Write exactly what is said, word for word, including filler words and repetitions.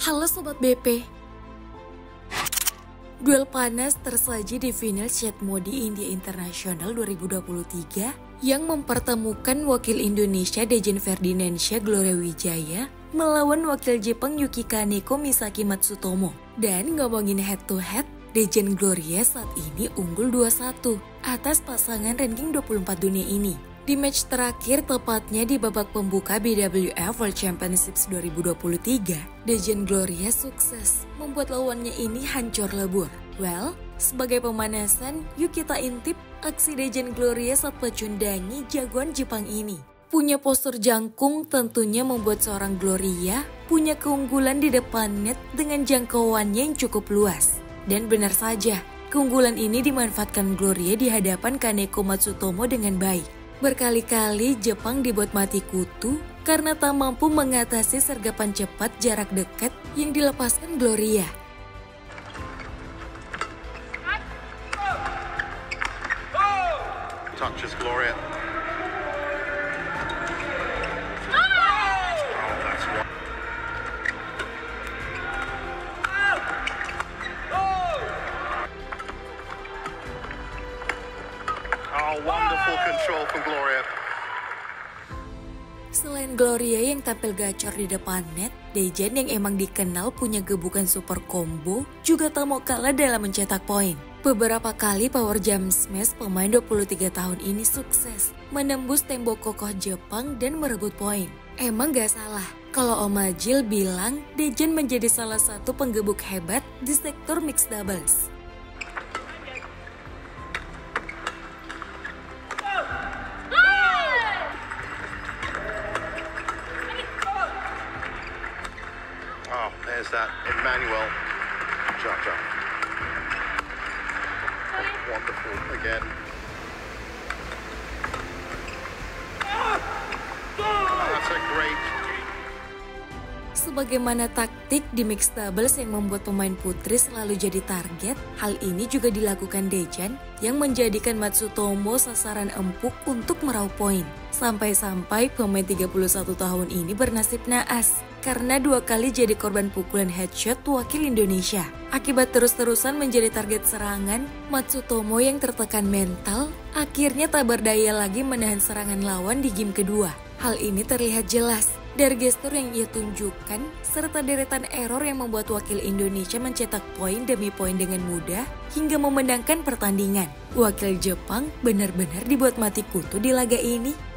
Halo Sobat B P. Duel panas tersaji di final Shade Modi India International dua ribu dua puluh tiga yang mempertemukan wakil Indonesia Dejen Ferdinansyah Gloria Wijaya melawan wakil Jepang Yuki Kaneko Misaki Matsutomo. Dan ngomongin head to head, Dejen Gloria saat ini unggul dua satu atas pasangan ranking dua puluh empat dunia ini. Di match terakhir, tepatnya di babak pembuka B W F World Championships dua ribu dua puluh tiga, Dejen Gloria sukses membuat lawannya ini hancur lebur. Well, sebagai pemanasan, yuk kita intip aksi Dejen Gloria saat pecundangi jagoan Jepang ini. Punya postur jangkung tentunya membuat seorang Gloria punya keunggulan di depan net dengan jangkauannya yang cukup luas. Dan benar saja, keunggulan ini dimanfaatkan Gloria di hadapan Kaneko Matsutomo dengan baik. Berkali-kali Jepang dibuat mati kutu karena tak mampu mengatasi sergapan cepat jarak dekat yang dilepaskan Gloria. Touches Gloria. Oh, wonderful control from Gloria. Selain Gloria yang tampil gacor di depan net, Dejen yang emang dikenal punya gebukan super combo juga tak mau kalah dalam mencetak poin. Beberapa kali power jump smash pemain dua puluh tiga tahun ini sukses menembus tembok kokoh Jepang dan merebut poin. Emang gak salah kalau Om Ajil bilang Dejen menjadi salah satu penggebuk hebat di sektor mixed doubles. Oh, there's that Emmanuel. Jump, jump. Wonderful again. Oh, that's a great. Sebagaimana taktik di mixed doubles yang membuat pemain putri selalu jadi target, hal ini juga dilakukan Dejen yang menjadikan Matsutomo sasaran empuk untuk meraup poin. Sampai-sampai pemain tiga puluh satu tahun ini bernasib naas karena dua kali jadi korban pukulan headshot wakil Indonesia. Akibat terus-terusan menjadi target serangan, Matsutomo yang tertekan mental akhirnya tak berdaya lagi menahan serangan lawan di game kedua. Hal ini terlihat jelas dari gestur yang ia tunjukkan serta deretan error yang membuat wakil Indonesia mencetak poin demi poin dengan mudah hingga memenangkan pertandingan. Wakil Jepang benar-benar dibuat mati kutu di laga ini.